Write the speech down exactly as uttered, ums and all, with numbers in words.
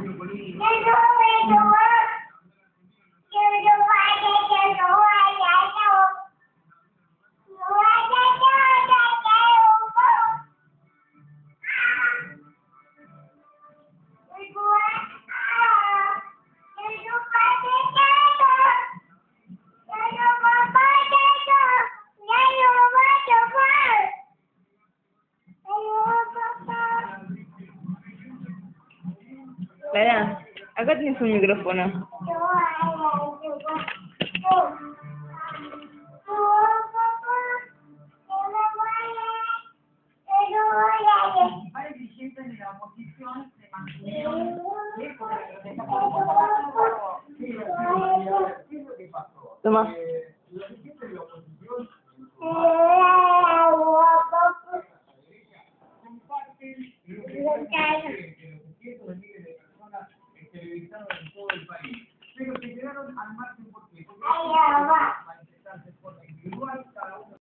Lara, acá tienes un micrófono. Toma. Televisados en todo el país, pero se quedaron al margen porque